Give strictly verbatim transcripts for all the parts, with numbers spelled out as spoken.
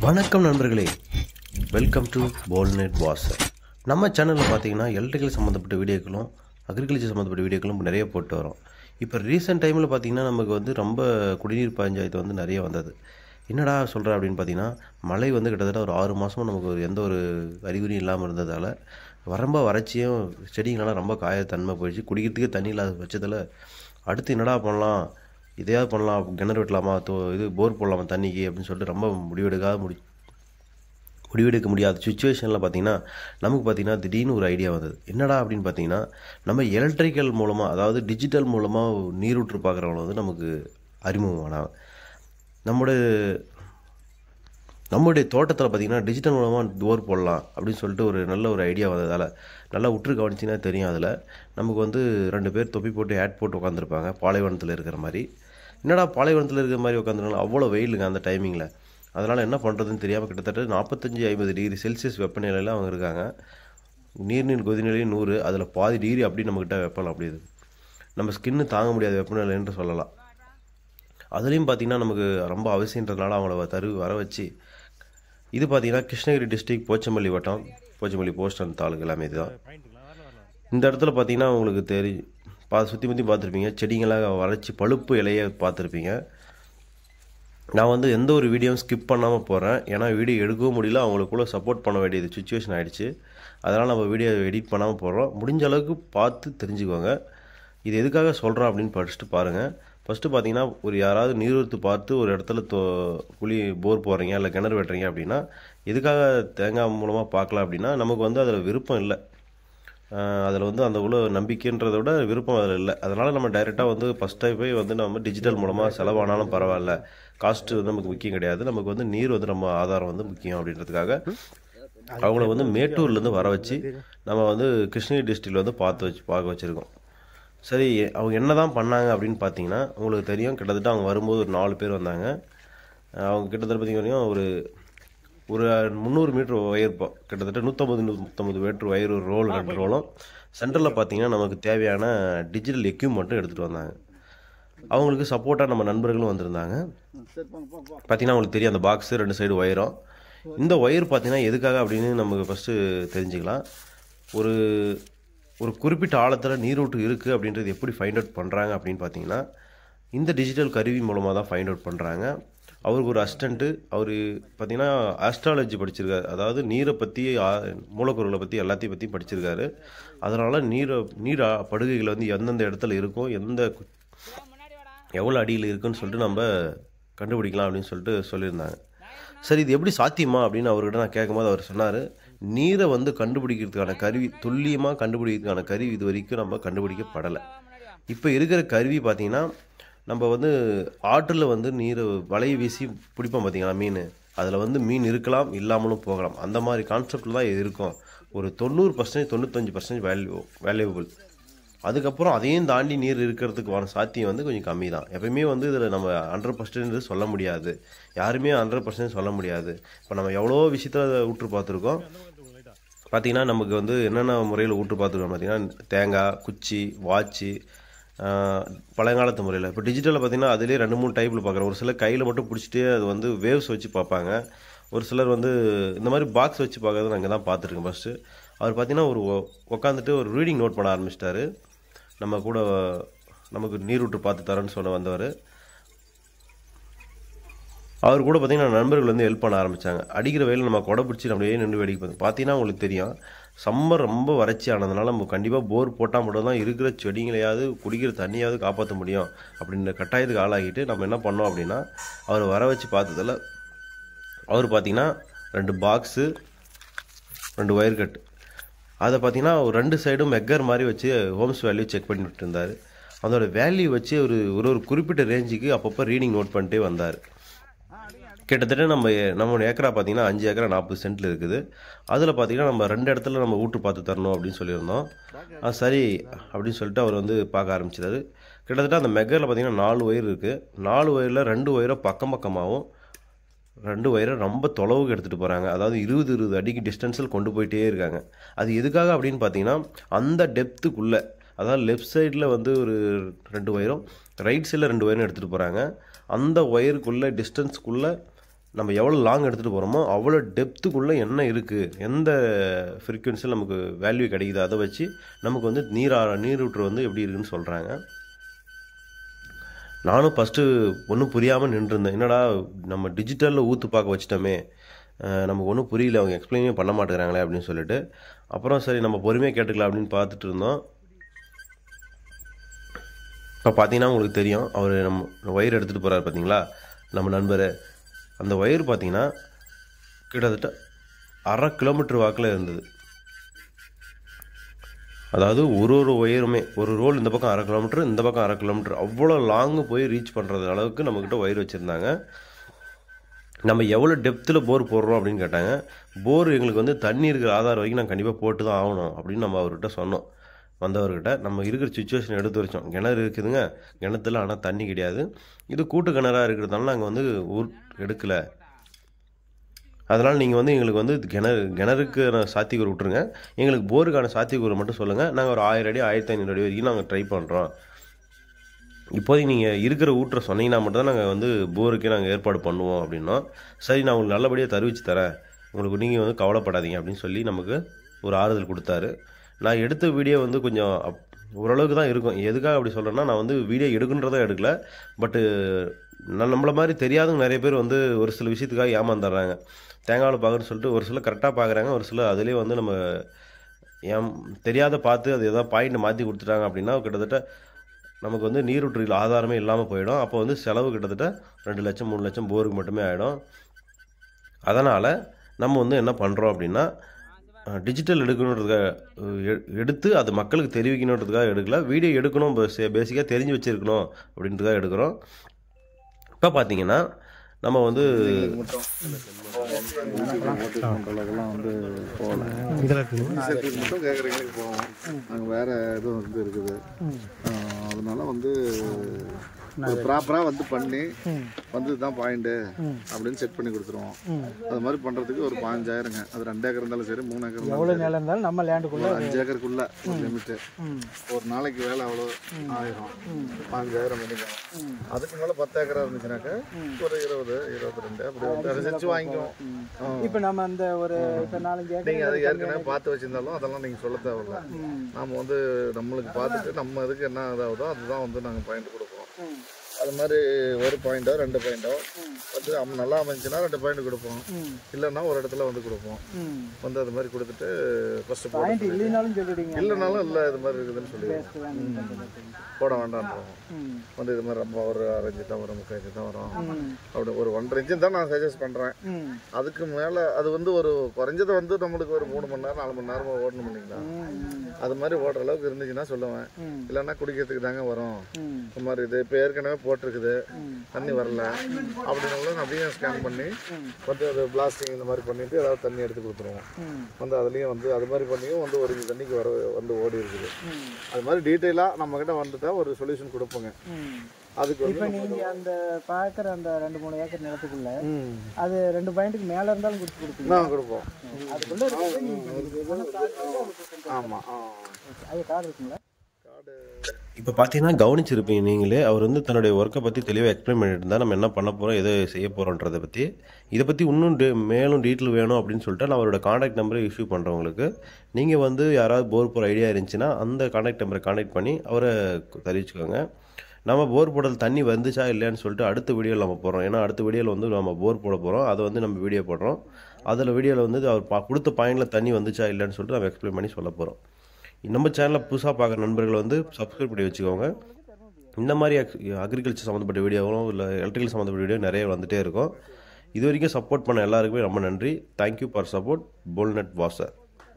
வணக்கம் நண்பர்களே, welcome to போல்நெட் வாசர். நம்ம சேனலில் பார்த்தீங்கன்னா எலக்ட்ரிக்கல் சம்மந்தப்பட்ட வீடியோக்களும் அக்ரிகல்ச்சர் சம்மந்தப்பட்ட வீடியோக்களும் நிறைய போட்டு வரோம். இப்போ ரீசெண்ட் டைமில் பார்த்திங்கன்னா நமக்கு வந்து ரொம்ப குடிநீர் பஞ்சாயத்து வந்து நிறைய வந்தது. என்னடா சொல்கிற அப்படின்னு பார்த்தீங்கன்னா, மழை வந்து கிட்டத்தட்ட ஒரு ஆறு மாதமும் நமக்கு ஒரு எந்த ஒரு அறிகுறியும் இல்லாமல் இருந்ததால் ரொம்ப வறட்சியும் செடிங்களெல்லாம் ரொம்ப காய தன்மை போயிடுச்சு. குடிக்கிறதுக்கே தண்ணி இல்லாத பட்சத்தில் அடுத்து என்னடா பண்ணலாம், இதையாவது பண்ணலாம், கிணறு வெட்டலாமா, தோ இது போர் போடலாமா தண்ணிக்கு அப்படின்னு சொல்லிட்டு ரொம்ப முடிவெடுக்காத முடி முடிவெடுக்க முடியாத சுச்சுவேஷனில் பார்த்திங்கன்னா நமக்கு பார்த்திங்கன்னா திடீர்னு ஒரு ஐடியா வந்தது. என்னடா அப்படின்னு பார்த்தீங்கன்னா, நம்ம எலக்ட்ரிக்கல் மூலமாக, அதாவது டிஜிட்டல் மூலமாக நீரூற்று பார்க்குறவங்க வந்து நமக்கு அறிமுகமானாங்க. நம்முடைய நம்முடைய தோட்டத்தில் பார்த்திங்கன்னா டிஜிட்டல் மூலமாக போர் போடலாம் அப்படின்னு சொல்லிட்டு ஒரு நல்ல ஒரு ஐடியா வந்ததால் நல்லா உற்று கவனிச்சிங்கன்னா தெரியும். அதில் நமக்கு வந்து ரெண்டு பேர் தொப்பி போட்டு ஹேட் போட்டு உட்காந்துருப்பாங்க, பாலைவனத்தில் இருக்கிற மாதிரி. என்னடா பாலைவனத்தில் இருக்கிற மாதிரி உட்காந்துருந்தாலும் அவ்வளோ வெயிலுங்க அந்த டைமிங்கில். அதனால் என்ன பண்ணுறதுன்னு தெரியாமல் கிட்டத்தட்ட நாற்பத்தஞ்சு ஐம்பது டிகிரி செல்சியஸ் வெப்பநிலையில் அவங்க இருக்காங்க. நீர்நீர் கொதிநிலையும் நூறு, அதில் பாதி டிகிரி அப்படி நம்மக்கிட்ட வெப்பம் அப்படி இது நம்ம ஸ்கின்னு தாங்க முடியாத வெப்பநிலை என்று சொல்லலாம். அதுலேயும் பார்த்திங்கன்னா நமக்கு ரொம்ப அவசியன்றதுனால அவங்கள தரு வர வச்சு, இது பார்த்திங்கன்னா கிருஷ்ணகிரி டிஸ்ட்ரிக்ட் போச்சம்பள்ளி வட்டம், போச்சம்பள்ளி போஸ்ட் அண்ட் தாலுக்கு எல்லாமே இதுதான். இந்த இடத்துல பார்த்திங்கன்னா உங்களுக்கு தெரியும், பா சுற்றி முற்றி பார்த்துருப்பீங்க, செடிங்களாக வளைச்சி பழுப்பு இலையை பார்த்துருப்பீங்க. நான் வந்து எந்த ஒரு வீடியோவும் ஸ்கிப் பண்ணாமல் போகிறேன், ஏன்னா வீடியோ எடுக்கவும் முடியல, அவங்களுக்குள்ள சப்போர்ட் பண்ண வேண்டியது சுச்சுவேஷன் ஆகிடுச்சு. அதனால் நம்ம வீடியோ எடிட் பண்ணாமல் போடுறோம். முடிஞ்ச அளவுக்கு பார்த்து தெரிஞ்சுக்கோங்க. இது எதுக்காக சொல்கிறோம் அப்படின்னு படிச்சுட்டு பாருங்கள். ஃபஸ்ட்டு பார்த்தீங்கன்னா, ஒரு யாராவது நீரூற்று பார்த்து ஒரு இடத்துல தோ குழி போர் போடுறீங்க இல்லை கிணறு வெட்டுறீங்க அப்படின்னா, எதுக்காக தேங்காய் மூலமாக பார்க்கலாம் அப்படின்னா, நமக்கு வந்து அதில் விருப்பம் இல்லை. அதில் வந்து அந்த உள்ள நம்பிக்கைன்றதை விட விருப்பம் அதில் இல்லை. அதனால் நம்ம டைரெக்டாக வந்து ஃபஸ்ட் போய் வந்து நம்ம டிஜிட்டல் மூலமாக செலவானாலும் பரவாயில்ல, காஸ்ட்டு வந்து நமக்கு முக்கியம் கிடையாது, நமக்கு வந்து நீர் வந்து நம்ம ஆதாரம் வந்து முக்கியம் அப்படின்றதுக்காக அவங்கள வந்து மேட்டூர்லேருந்து வர வச்சு நம்ம வந்து கிருஷ்ணகிரி டிஸ்ட்ரிக்டில் வந்து பார்த்து வச்சு பார்க்க வச்சுருக்கோம். சரி, அவங்க என்ன தான் பண்ணாங்க அப்படின்னு பார்த்தீங்கன்னா, உங்களுக்கு தெரியும், கிட்டத்தட்ட அவங்க வரும்போது ஒரு நாலு பேர் வந்தாங்க. அவங்க கிட்டத்தட்ட பார்த்திங்கன்னா ஒரு ஒரு முந்நூறு மீட்டர் ஒயர், கிட்டத்தட்ட நூற்றம்பது நூற்றம்பது மீட்டர் ஒயர், ஒரு ரோல் ரெண்டு ரோலும். சென்டரில் பார்த்திங்கன்னா நமக்கு தேவையான டிஜிட்டல் எக்யூப்மெண்ட்டும் எடுத்துகிட்டு வந்தாங்க. அவங்களுக்கு சப்போர்ட்டாக நம்ம நண்பர்களும் வந்திருந்தாங்க. பார்த்திங்கன்னா அவங்களுக்கு தெரியும், அந்த பாக்ஸு ரெண்டு சைடு ஒயரும். இந்த ஒயர் பார்த்திங்கன்னா எதுக்காக அப்படின்னு நமக்கு ஃபஸ்ட்டு தெரிஞ்சுக்கலாம். ஒரு ஒரு குறிப்பிட்ட ஆழத்தில் நீரூற்று இருக்குது அப்படின்றது எப்படி ஃபைண்ட் அவுட் பண்ணுறாங்க அப்படின்னு பார்த்தீங்கன்னா, இந்த டிஜிட்டல் கருவி மூலமாக தான் ஃபைண்ட் அவுட் பண்ணுறாங்க. அவருக்கு ஒரு அசிஸ்டண்ட்டு, அவர் பார்த்திங்கன்னா ஆஸ்ட்ராலஜி படிச்சிருக்காரு, அதாவது நீரை பற்றி, மூலக்கூறுகளை பற்றி எல்லாத்தையும் பற்றி படிச்சிருக்காரு. அதனால் நீரை நீர் படுகைகள் வந்து எந்தெந்த இடத்துல இருக்கும், எந்த எவ்வளோ அடியில் இருக்குன்னு சொல்லிட்டு நம்ம கண்டுபிடிக்கலாம் அப்படின்னு சொல்லிட்டு சொல்லியிருந்தாங்க. சரி, இது எப்படி சாத்தியமா அப்படின்னு அவர்கிட்ட நான் கேட்கும்போது அவர் சொன்னார், நீரை வந்து கண்டுபிடிக்கிறதுக்கான கருவி, துல்லியமாக கண்டுபிடிக்கிறதுக்கான கருவி இது வரைக்கும் நம்ம கண்டுபிடிக்கப்படலை. இப்போ இருக்கிற கருவி பார்த்திங்கன்னா, நம்ம வந்து ஆற்றில் வந்து நீரை வலையை வீசி பிடிப்போம் பார்த்திங்களா மீன், அதில் வந்து மீன் இருக்கலாம் இல்லாமலும் போகலாம். அந்த மாதிரி கான்செப்டில் தான் இது இருக்கும். ஒரு தொண்ணூறு பர்சன்டேஜ் தொண்ணூத்தஞ்சு பர்சன்டேஜ் வேல்யூ வேல்யூபிள். அதுக்கப்புறம் அதையும் தாண்டி நீர் இருக்கிறதுக்கான சாத்தியம் வந்து கொஞ்சம் கம்மி தான். எப்பயுமே வந்து இதில் நம்ம ஹண்ட்ரட் பர்சன்டேஜ் சொல்ல முடியாது, யாருமே ஹண்ட்ரட் பர்சன்டேஜ் சொல்ல முடியாது. இப்போ நம்ம எவ்வளோ விஷயத்தில் ஊற்று பார்த்துருக்கோம். பார்த்திங்கன்னா நமக்கு வந்து என்னென்ன முறையில் ஊற்று பார்த்துருக்கோம் பார்த்திங்கன்னா, தேங்காய், குச்சி, வாட்சி, பழங்காலத்து முறையில். இப்போ டிஜிட்டலில் பார்த்திங்கன்னா அதிலே ரெண்டு மூணு டைப்பில் பார்க்குறோம். ஒரு சிலர் கையில் மட்டும் பிடிச்சிட்டு அது வந்து வேவ்ஸ் வச்சு பார்ப்பாங்க. ஒரு சிலர் வந்து இந்த மாதிரி பாக்ஸ் வச்சு பார்க்குறது நாங்கள் தான் பார்த்துருக்கேன். ஃபஸ்ட்டு அவர் பார்த்திங்கன்னா ஒரு உட்காந்துட்டு ஒரு ரீடிங் நோட் பண்ண ஆரம்பிச்சிட்டாரு. நம்ம கூட நமக்கு நீரூற்று பார்த்து தரேன்னு சொல்ல வந்தவர். அவர் கூட பார்த்திங்கன்னா நண்பர்கள் வந்து ஹெல்ப் பண்ண ஆரம்பித்தாங்க. அடிக்கிற வயலில் நம்ம கொடை பிடிச்சி நம்மளே நின்று வேடிக்கை பார்த்து பார்த்தீங்கன்னா உங்களுக்கு தெரியும், சம்மர் ரொம்ப வறட்சி ஆனதுனால நம்ம கண்டிப்பாக போர் போட்டால் மட்டும் தான் இருக்கிற செடிங்களையாவது குடிக்கிற தண்ணியாவது காப்பாற்ற முடியும் அப்படின்ற கட்டாயத்துக்கு ஆளாகிட்டு நம்ம என்ன பண்ணோம் அப்படின்னா, அவர் வர வச்சு பார்த்ததில் அவர் பார்த்திங்கன்னா ரெண்டு பாக்ஸு, ரெண்டு ஒயர் கட், அதை பார்த்திங்கன்னா ஒரு ரெண்டு சைடும் மெக்கர் மாதிரி வச்சு ஹோம்ஸ் வேல்யூ செக் பண்ணிட்டு இருந்தார். அதோட வேல்யூ வச்சு ஒரு ஒரு ஒரு குறிப்பிட்ட ரேஞ்சுக்கு அப்பப்போ ரீடிங் நோட் பண்ணிட்டே வந்தார். கிட்டத்தட்ட நம்ம நம்ம ஏக்கரா பார்த்திங்கன்னா அஞ்சு ஏக்கரா நாற்பது சென்ட்டில் இருக்குது. அதில் பார்த்திங்கன்னா நம்ம ரெண்டு இடத்துல நம்ம ஊற்று பார்த்து தரணும் அப்படின்னு சொல்லியிருந்தோம். சரி அப்படின்னு சொல்லிட்டு அவர் வந்து பார்க்க ஆரம்பிச்சிட்டாரு. கிட்டத்தட்ட அந்த மெக்கரில் பார்த்திங்கன்னா நாலு ஒயர் இருக்குது. நாலு ஒயரில் ரெண்டு ஒயரை பக்கம் பக்கமாகவும், ரெண்டு ஒயரை ரொம்ப தொலைவுக்கு எடுத்துகிட்டு போகிறாங்க. அதாவது இருபது இருபது அடிக்கு டிஸ்டன்ஸில் கொண்டு போயிட்டே இருக்காங்க. அது எதுக்காக அப்படின்னு பார்த்தீங்கன்னா, அந்த டெப்த்துக்குள்ளே, அதாவது லெஃப்ட் சைடில் வந்து ஒரு ரெண்டு ஒயரும், ரைட் சைடில் ரெண்டு ஒயரும் எடுத்துகிட்டு போகிறாங்க. அந்த ஒயருக்குள்ளே டிஸ்டன்ஸுக்குள்ளே நம்ம எவ்வளோ லாங் எடுத்துகிட்டு போகிறோமோ அவ்வளோ டெப்த்துக்குள்ளே என்ன இருக்குது, எந்த ஃப்ரீக்குவென்சியில் நமக்கு வேல்யூ கிடைக்குது, அதை வச்சு நமக்கு வந்து நீரா நீரூற்று வந்து எப்படி இருக்குதுன்னு சொல்கிறாங்க. நானும் ஃபஸ்ட்டு ஒன்றும் புரியாமல் நின்றுருந்தேன். என்னடா நம்ம டிஜிட்டலில் ஊற்று பார்க்க வச்சிட்டோமே, நமக்கு ஒன்றும் புரியல, அவங்க எக்ஸ்பிளைனே பண்ண மாட்டேங்கிறாங்களே அப்படின்னு சொல்லிட்டு அப்புறம் சரி நம்ம பொறுமையாக கேட்டுக்கலாம் அப்படின்னு பார்த்துட்டு இருந்தோம். இப்போ பார்த்தீங்கன்னா உங்களுக்கு தெரியும், அவர் நம்ம ஒயர் எடுத்துகிட்டு போகிறார் பார்த்தீங்களா நம்ம நண்பர். அந்த ஒயர் பார்த்தீங்கன்னா கிட்டத்தட்ட அரை கிலோமீட்டர் வாக்கில் இருந்தது. அதாவது ஒரு ஒரு ஒயருமே ஒரு ரோல் இந்த பக்கம் அரை கிலோமீட்டர், இந்த பக்கம் அரை கிலோமீட்டர், அவ்வளோ லாங்கு போய் ரீச் பண்ணுறது அளவுக்கு நம்மக்கிட்ட ஒயர் வச்சுருந்தாங்க. நம்ம எவ்வளோ டெப்த்தில் போர் போடுறோம் அப்படின்னு கேட்டாங்க. போர் எங்களுக்கு வந்து தண்ணி இருக்கிற ஆதாரம் வரைக்கும் நாங்கள் கண்டிப்பாக போட்டு தான் ஆகணும் அப்படின்னு நம்ம அவர்கிட்ட சொன்னோம். வந்தவர்கிட்ட நம்ம இருக்கிற சுச்சுவேஷன் எடுத்து வச்சோம். கிணறு இருக்குதுங்க, கிணத்துல ஆனால் தண்ணி கிடையாது, இது கூட்டு கிணறாக இருக்கிறதுனால நாங்கள் வந்து ஊர் எடுக்கலை, அதனால் நீங்கள் வந்து எங்களுக்கு வந்து கிணறு கிணறுக்கு சாத்தியக்கூறு விட்டுருங்க, எங்களுக்கு போருக்கான சாத்தியக்கூறு மட்டும் சொல்லுங்கள், நாங்கள் ஒரு ஆயிரம் அடி ஆயிரத்தி ஐநூறு அடி வரைக்கும் நாங்கள் ட்ரை பண்ணுறோம், இப்போதைக்கு நீங்கள் இருக்கிற ஊற்றை சொன்னீங்கன்னா மட்டும் தான் நாங்கள் வந்து போருக்கே நாங்கள் ஏற்பாடு பண்ணுவோம் அப்படின்னோம். சரி நான் உங்களுக்கு நல்லபடியாக தெரிவித்து தரேன், உங்களுக்கு நீங்கள் வந்து கவலைப்படாதீங்க அப்படின்னு சொல்லி நமக்கு ஒரு ஆறுதல் கொடுத்தாரு. நான் எடுத்த வீடியோ வந்து கொஞ்சம் அப் ஓரளவுக்கு தான் இருக்கும். எதுக்காக அப்படி சொல்கிறேன்னா, நான் வந்து வீடியோ எடுக்குன்றதை எடுக்கல, பட்டு நான் நம்மளை மாதிரி தெரியாதவங்க நிறைய பேர் வந்து ஒரு சில விஷயத்துக்காக ஏமாந்துடுறாங்க. தேங்காவில் பார்க்குறேன்னு சொல்லிட்டு ஒரு சிலர் கரெக்டாக பார்க்குறாங்க, ஒரு சிலர் அதிலே வந்து நம்ம ஏம் தெரியாத பார்த்து அது எதாவது பாயிண்ட் மாற்றி கொடுத்துட்டாங்க அப்படின்னா கிட்டத்தட்ட நமக்கு வந்து நீரூற்றில் ஆதாரமே இல்லாமல் போயிடும். அப்போ வந்து செலவு கிட்டத்தட்ட ரெண்டு லட்சம் மூணு லட்சம் போருக்கு மட்டுமே ஆகிடும். அதனால் நம்ம வந்து என்ன பண்ணுறோம் அப்படின்னா, டிஜிட்டல் எடுக்கணுன்றதுக்காக எடுத்து அது மக்களுக்கு தெரிவிக்கணுன்றதுக்காக எடுக்கல, வீடியோ எடுக்கணும், பேசிக்காக தெரிஞ்சு வச்சுருக்கணும் அப்படின்றதுக்காக எடுக்கிறோம். இப்போ பார்த்தீங்கன்னா நம்ம வந்து வந்து போகல, மட்டும் கேட்குறீங்களுக்கு போவோம், நாங்கள் வேறு எதுவும் வந்து இருக்குது, அதனால வந்து ப்ராப்பராக வந்து பண்ணி வந்து இதுதான் பாயிண்ட்டு அப்படின்னு செட் பண்ணி கொடுத்துருவோம். அது மாதிரி பண்ணுறதுக்கு ஒரு பாஞ்சாயிரங்க, அது ரெண்டு ஏக்கர் இருந்தாலும் சரி மூணு ஏக்கர் இருந்தாலும் நம்ம லேண்டுக்குள்ள அஞ்சு ஏக்கருக்குள்ள ஒரு லிமிட்டு, ஒரு நாளைக்கு வேலை அவ்வளோ ஆயிரம், பாஞ்சாயிரம் பண்ணிக்கலாம். அதுக்கு மேலே பத்து ஏக்கரா இருந்துச்சுனாக்கா ஒரு இருபது இருபத்தி ரெண்டு அப்படி வந்து அதை செஞ்சு வாங்கிக்குவோம். இப்போ நம்ம அந்த ஒரு இப்போ நாலஞ்சு ஏக்கர் நீங்கள் அதை ஏற்கனவே பார்த்து வச்சுருந்தாலும் அதெல்லாம் நீங்கள் சொல்ல தேவையில்ல, நம்ம வந்து நம்மளுக்கு பார்த்துட்டு நம்ம இதுக்கு என்ன இதாகுதோ அதுதான் வந்து நாங்கள் பாயிண்ட் கொடுப்போம். அது மாதிரி ஒரு பாயிண்டோ ரெண்டு பாயிண்டோ வந்து நல்லா அமைஞ்சுன்னா ரெண்டு பாயிண்ட் கொடுப்போம், இல்லைன்னா ஒரு இடத்துல வந்து கொடுப்போம். வந்து அது மாதிரி கொடுத்துட்டு ஃபர்ஸ்ட் பாயிண்ட் இல்லைனாலும் சொல்லிடுங்க, இல்லைனாலும் இல்லை இது மாதிரி இருக்குதுன்னு சொல்லிடுவோம், போட வேண்டான்றோம். வந்து இது மாதிரி ரொம்ப ஒரு அரை இன்ச்சு தான் வரும், முக்கால் இன்ச்சு தான் வரும், அப்படி ஒரு ஒன்றரை இன்ச்சு தான் நான் சஜஸ்ட் பண்ணுறேன். அதுக்கு மேலே அது வந்து ஒரு குறைஞ்சதை வந்து நம்மளுக்கு ஒரு மூணு மணி நேரம் நாலு மணி நேரம் ஓடணும் இல்லைங்களா, அது மாதிரி ஓடுற அளவுக்கு இருந்துச்சுன்னா சொல்லுவேன், இல்லைன்னா குடிக்கிறதுக்கு தாங்க வரும் இந்த மாதிரி இது இப்போ ஏற்கனவே போட்டிருக்குது தண்ணி வரல அப்படின்னாலும் அதையும் ஸ்கேன் பண்ணி வந்து அது பிளாஸ்டிங் இந்த மாதிரி பண்ணிட்டு ஏதாவது தண்ணி எடுத்து கொடுத்துருவோம். வந்து அதுலேயும் வந்து அது மாதிரி பண்ணியும் வந்து ஒரு தண்ணிக்கு வர வந்து ஓடி இருக்குது. அது மாதிரி டீட்டெயிலாக நம்மக்கிட்ட வந்துட்டா ஒரு சொல்யூஷன் கொடுப்போங்க. அதுக்கு இப்போ நீங்கள் அந்த பார்க்குற அந்த ரெண்டு மூணு ஏக்கர் நிலத்துக்குள்ள அது ரெண்டு பாயிண்ட்டுக்கு மேலே இருந்தாலும் கொடுத்து கொடுப்பீங்க? நான் கொடுப்போம். அதுக்குள்ள ஆமாம். அது கார்டு இருக்குங்களா? இப்போ பார்த்தீங்கன்னா கவனிச்சிருப்பீங்க நீங்களே, அவர் வந்து தன்னுடைய ஒர்க்கை பற்றி தெளிவாக எக்ஸ்பிளைன் பண்ணிட்டு இருந்தால் நம்ம என்ன பண்ண போகிறோம் எதை செய்ய போகிறோன்றதை பற்றி. இதை பற்றி இன்னும் டே மேலும் டீட்டெயில் வேணும் அப்படின்னு சொல்லிட்டு நான் அவரோட காண்டாக்ட் நம்பரை இஷ்யூ பண்ணுறவங்களுக்கு, நீங்கள் வந்து யாராவது போர் போகிற ஐடியா இருந்துச்சுன்னா அந்த காண்டாக்ட் நம்பரை காண்டாக்ட் பண்ணி அவரை தெரிவிச்சுக்கோங்க. நம்ம போர் போடுறது தண்ணி வந்துச்சா இல்லையான்னு சொல்லிட்டு அடுத்த வீடியோவில் நம்ம போடுறோம். ஏன்னா அடுத்த வீடியோவில் வந்து நம்ம போர் போட போகிறோம், அதை வந்து நம்ம வீடியோ போடுறோம். அதில் வீடியோவில் வந்து அவர் பா கொடுத்த பாயிண்டில் தண்ணி வந்துச்சா இல்லைன்னு சொல்லிட்டு நம்ம எக்ஸ்பிளைன் பண்ணி சொல்ல போகிறோம். நம்ம சேனலில் புதுசாக பார்க்குற நண்பர்கள் வந்து சப்ஸ்கிரைப் பண்ணி வச்சுக்கோங்க. இந்த மாதிரி அக்ரிகல்ச்சர் சம்மந்தப்பட்ட வீடியோவும் இல்லை எலக்ட்ரிக்கல் சம்மந்தப்பட்ட வீடியோ நிறைய வந்துகிட்டே இருக்கும். இது வரைக்கும் சப்போர்ட் பண்ண எல்லாருக்குமே ரொம்ப நன்றி. Thank you for support. போல்நெட் வாசர்.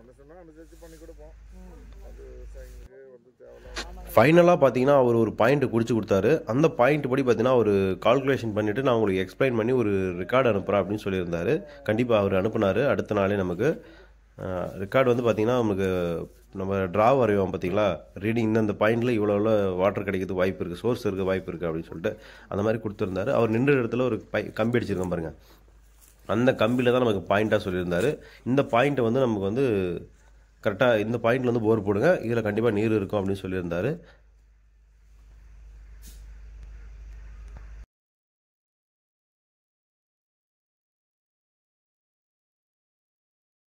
ஃபைனலாக பார்த்தீங்கன்னா அவர் ஒரு பாயிண்ட்டு குறித்து கொடுத்தாரு. அந்த பாயிண்ட் படி பார்த்தீங்கன்னா ஒரு கால்குலேஷன் பண்ணிவிட்டு நான் உங்களுக்கு எக்ஸ்பிளைன் பண்ணி ஒரு ரெக்கார்டு அனுப்புகிறேன் அப்படின்னு சொல்லியிருந்தார். கண்டிப்பாக அவர் அனுப்புனார். அடுத்த நாளே நமக்கு ரெக்கார்டு வந்து பார்த்திங்கன்னா நமக்கு நம்ம ட்ரா வரைவோம் பார்த்தீங்களா, ரீடிங் இந்தந்த பாயிண்டில் இவ்வளோ இவ்வளோ வாட்டர் கிடைக்கிறது வாய்ப்பு இருக்குது, சோர்ஸ் இருக்குது வாய்ப்பு இருக்குது அப்படின்னு சொல்லிட்டு அந்த மாதிரி கொடுத்துருந்தாரு. அவர் நின்ற இடத்துல ஒரு பை கம்பி அடிச்சிருக்கோம் பாருங்கள், அந்த கம்பியில் தான் நமக்கு பாயிண்ட்டாக சொல்லியிருந்தார். இந்த பாயிண்ட்டை வந்து நமக்கு வந்து கரெக்டாக இந்த பாயிண்டில் வந்து போர் போடுங்க, இதில் கண்டிப்பாக நீர் இருக்கும் அப்படின்னு சொல்லியிருந்தார்.